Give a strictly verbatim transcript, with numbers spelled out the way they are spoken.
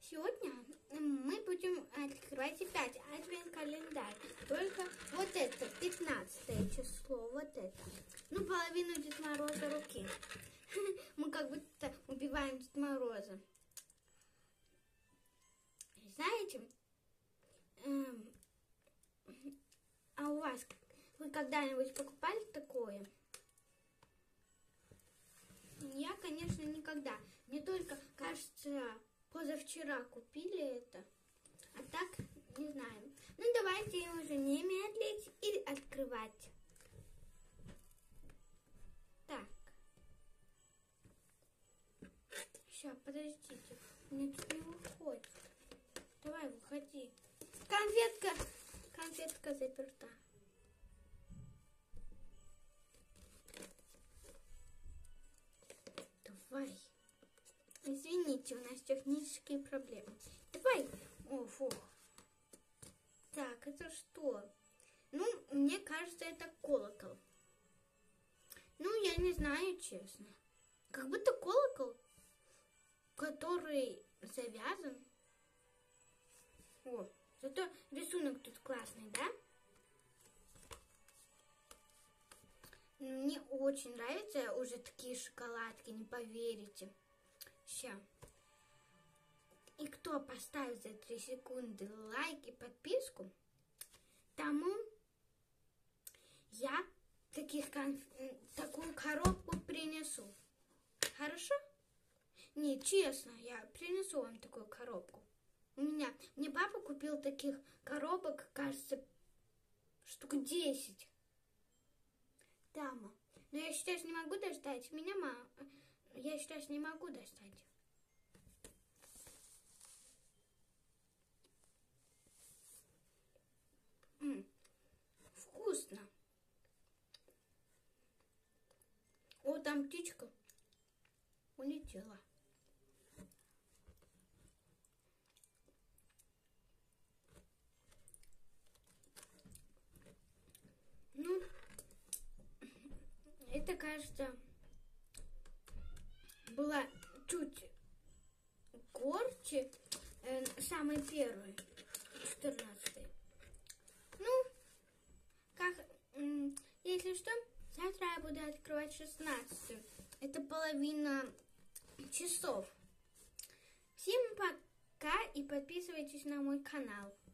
Сегодня мы будем открывать опять адвент-календарь. Только вот это, пятнадцатое число, вот это. Ну, половину Деда Мороза руки. Мы как будто убиваем Деда Мороза. Знаете, эм, а у вас, вы когда-нибудь покупали такое? Я, конечно, никогда. Мне только, кажется, позавчера купили это. А так, не знаю. Ну, давайте уже не медлить и открывать. Так. Сейчас, подождите. Мне тут не выходит. Давай, выходи. Конфетка. Конфетка заперта. Давай. Извините, у нас технические проблемы. Давай. О, фух. Так, это что? Ну, мне кажется, это колокол. Ну, я не знаю, честно. Как будто колокол, который завязан. О, зато рисунок тут классный, да? Мне очень нравятся уже такие шоколадки, не поверите. Сейчас. И кто поставит за три секунды лайк и подписку, тому я таких конф... такую коробку принесу. Хорошо? Не, честно, я принесу вам такую коробку. У меня, мне папа купил таких коробок, кажется, штук десять. Да, мам. Но я сейчас не могу достать. Меня мама... Я сейчас не могу достать. М-м, вкусно. О, там птичка улетела. Ну, это, кажется, была чуть горче, э, самый первый, четырнадцатый. Ну, как, э, если что, завтра я буду открывать шестнадцатый. Это половина часов. Всем пока и подписывайтесь на мой канал.